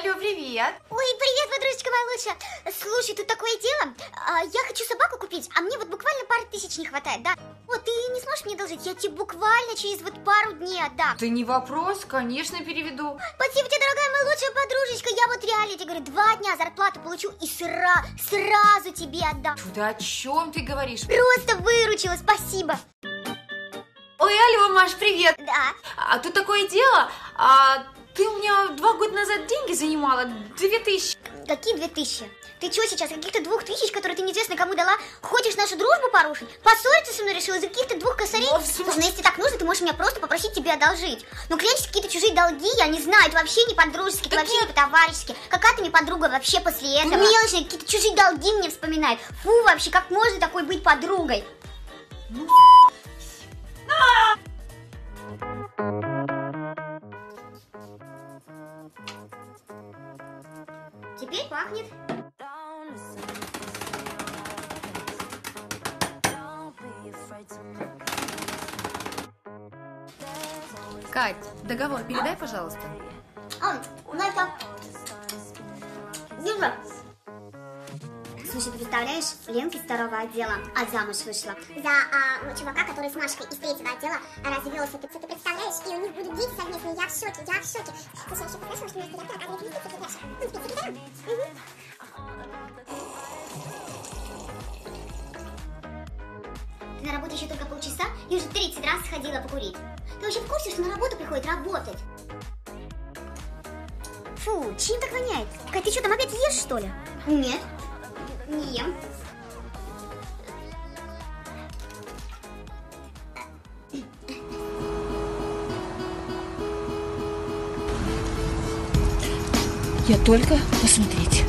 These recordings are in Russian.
Алло, привет. Ой, привет, подружечка моя лучшая. Слушай, тут такое дело. Я хочу собаку купить, а мне вот буквально пары тысяч не хватает, да? Вот, ты не сможешь мне одолжить? Я тебе буквально через вот пару дней отдам. Да не вопрос, конечно, переведу. Спасибо тебе, дорогая моя лучшая подружечка. Я вот реально тебе говорю, 2 дня зарплату получу и сразу тебе отдам. Да о чем ты говоришь? Просто выручила, спасибо. Ой, алло, Маш, привет. Да. А тут такое дело, ты у меня 2 года назад деньги занимала, 2000. Какие 2000? Ты что сейчас, каких-то 2000, которые ты неизвестно кому дала, хочешь нашу дружбу порушить? Поссориться со мной решила из-за каких-то 2 косарей? Слушай, ну если так нужно, ты можешь меня просто попросить тебе одолжить. Но клянчить какие-то чужие долги, я не знаю, это вообще не по-дружески, это вообще не по-товарищески. Какая ты мне подруга вообще после этого? Мелочные какие-то чужие долги мне вспоминает. Фу, вообще, как можно такой быть подругой? Теперь пахнет. Кать, договор передай, пожалуйста. Ну это... Юра. Слушай, ты представляешь, Ленка из 2-го отдела, замуж вышла. За чувака, который с Машкой из 3-го отдела развелся. Ты представляешь, и у них будут дети совместные. Я в шоке, я в шоке. Слушай, я еще послышала, что у нас директор оказывается секретарша. Ну, секретарем. Ты на работу еще только полчаса и уже 30 раз сходила покурить. Ты вообще в курсе, что на работу приходит работать? Фу, чем так воняет? Кать, ты что, там опять ешь, что ли? Нет, не ем. Я только посмотреть.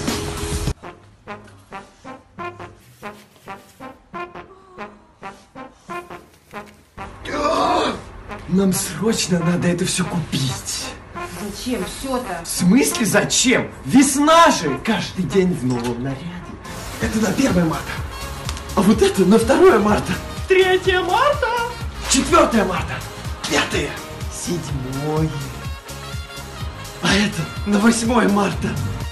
Нам срочно надо это все купить. Зачем все-то? В смысле зачем? Весна же! Каждый день в новом наряде. Это на 1 марта. А вот это на 2 марта. 3 марта. 4 марта. 5. 7. А это на 8 марта.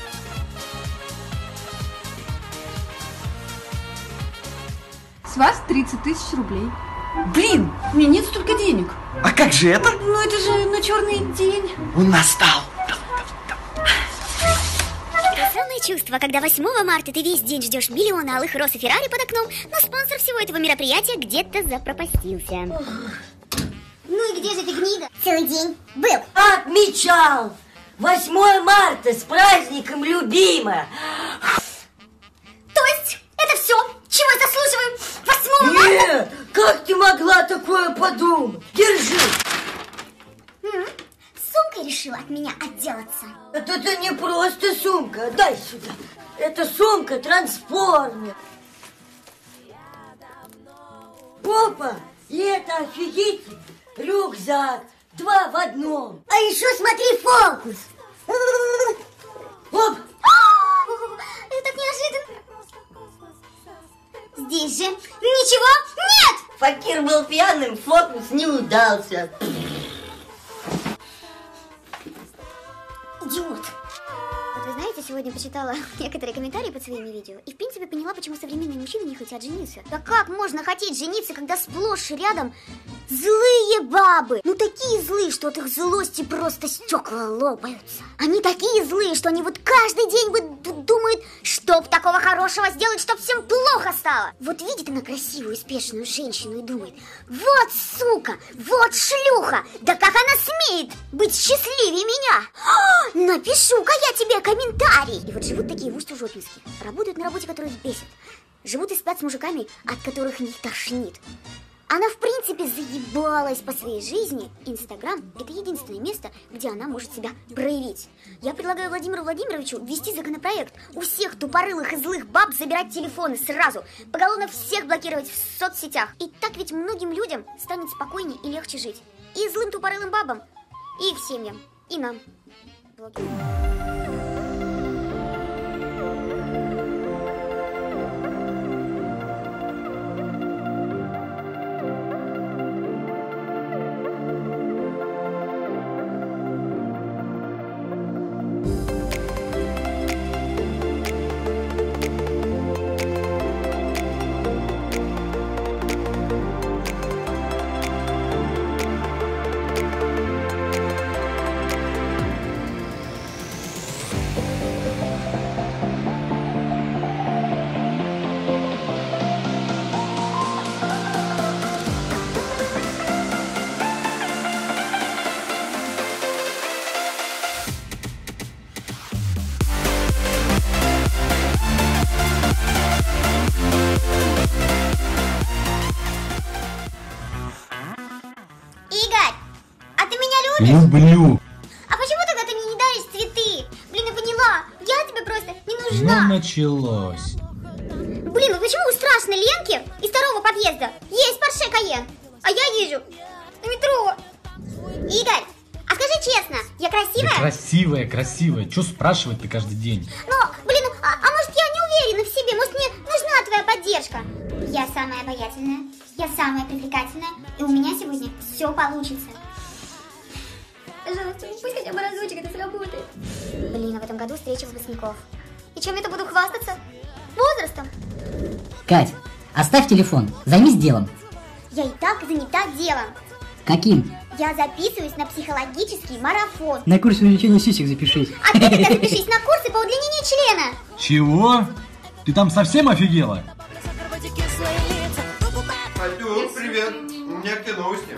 С вас 30 000 рублей. Блин, у меня нет столько денег. А как же это? Ну это же на черный день. Он настал. Это самое чувство, когда 8 марта ты весь день ждешь миллиона алых роз и Феррари под окном, но спонсор всего этого мероприятия где-то запропастился. Ну и где же ты, гнида? Целый день был. Отмечал 8 марта с праздником, любимая. То есть это все, чего я заслуживаю 8 марта? Нет, как ты могла такое подумать? Держи. Сумкой решила от меня отделаться. Это не просто сумка, дай сюда. Это сумка трансформер. Опа, и это офигительно. Рюкзак, 2 в 1. А еще смотри фокус. Оп. Это так неожиданно. Здесь же ничего нет! Факир был пьяным, фокус не удался. Идиот. Вот вы знаете, сегодня почитала некоторые комментарии под своими видео и в принципе поняла, почему современные мужчины не хотят жениться. Да как можно хотеть жениться, когда сплошь и рядом злые бабы? Ну такие злые, что от их злости просто стекла лопаются. Они такие злые, что они вот каждый день вот думают, чтоб такого хорошего сделать, чтоб всем плохо стало. Вот видит она красивую, успешную женщину и думает, вот сука, вот шлюха, да как она смеет быть счастливее меня? Напишу-ка я тебе комментарий. И вот живут такие вустужопинские, работают на работе, которая их бесит, живут и спят с мужиками, от которых их тошнит. Она в принципе заебалась по своей жизни. Инстаграм – это единственное место, где она может себя проявить. Я предлагаю Владимиру Владимировичу ввести законопроект. У всех тупорылых и злых баб забирать телефоны сразу. Поголовно всех блокировать в соцсетях. И так ведь многим людям станет спокойнее и легче жить. И злым тупорылым бабам, и их семьям, и нам. Люблю. А почему тогда ты мне не даришь цветы? Блин, я поняла, я тебе просто не нужна. Ну, началось. Блин, ну почему у страшной Ленки из второго подъезда есть Порше Кайен, а я езжу на метро? Игорь, а скажи честно, я красивая? Красивая. Чё спрашивать-то каждый день? Но, блин, а может я не уверена в себе, может мне нужна твоя поддержка? Я самая обаятельная, я самая привлекательная, и у меня сегодня все получится. Пожалуйста, пусть хотя бы разочек это сработает. Блин, а в этом году встреча выпускников. И чем я-то буду хвастаться? Возрастом. Кать, оставь телефон, займись делом. Я и так занята делом. Каким? Я записываюсь на психологический марафон. На курс увеличения сисек запишись. А ты тогда запишись на курсы по удлинению члена. Чего? Ты там совсем офигела? Алло, привет. У меня к тебе новости.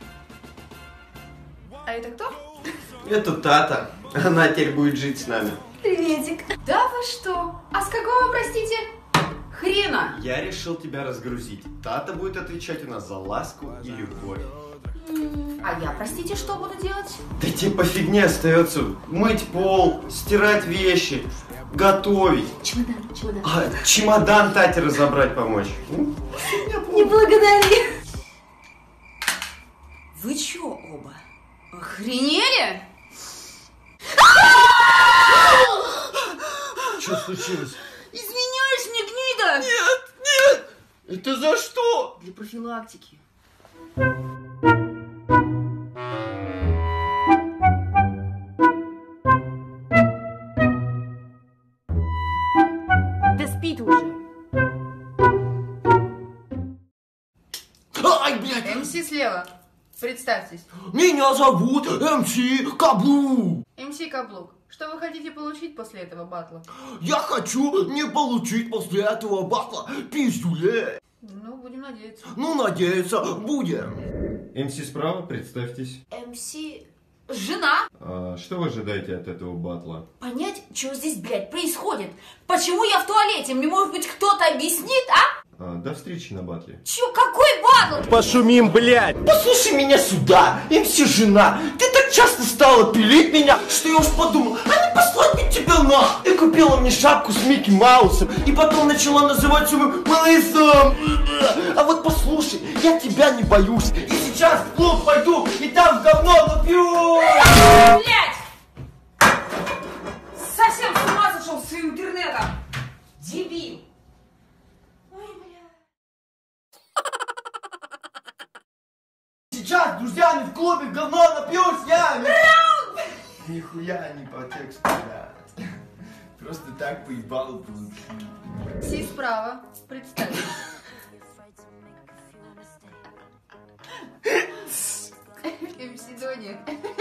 А это кто? Это Тата. Она теперь будет жить с нами. Приветик. Да вы что? А с какого, простите, хрена? Я решил тебя разгрузить. Тата будет отвечать у нас за ласку и любовь. А я, простите, что буду делать? Да тебе по фигне остается мыть пол, стирать вещи, готовить. Чемодан. Чемодан Тате разобрать помочь. Не благодари. Вы чё оба? Охренели? Что случилось? Изменяешь мне, гнида? Нет! Это за что? Для профилактики. Да спи ты уже. Ай, блядь! МС слева. Представьтесь. Меня зовут МС Каблук. МС Каблук. Что вы хотите получить после этого батла? Я хочу не получить после этого батла пиздюлей. Ну, будем надеяться. Ну, надеяться будем. МС справа, представьтесь. МС... Жена? Что вы ожидаете от этого батла? Понять, что здесь, блядь, происходит? Почему я в туалете? Мне, может быть, кто-то объяснит, а? До встречи на батле. Чё, какой батл? Пошумим, блядь! Послушай меня сюда, МС жена. Ты так часто стала пилить меня, что я уж подумал, а не послать мне тебя нахуй. И купила мне шапку с Микки Маусом, и потом начала называть его малышом. А вот послушай, я тебя не боюсь. И сейчас в клуб пойду, и там в говно напью. Блядь! Совсем с ума сошел с своим интернетом! Дебил! Сейчас с друзьями в клубе в говно напьюсь, я... Нихуя не по тексту, блядь. Просто так поебало получилось. Си справа. Представь. МС Дони.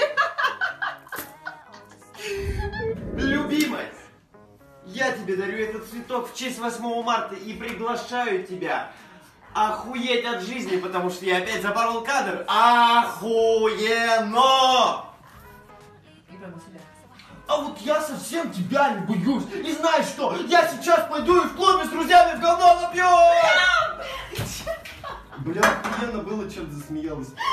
Любимая, я тебе дарю этот цветок в честь 8 марта и приглашаю тебя охуеть от жизни, потому что я опять запорол кадр. Охуенно! А вот я совсем тебя не боюсь. И знаешь что? Я сейчас пойду и в клубе с друзьями в говно напью! Бля, охуенно было, что-то засмеялась.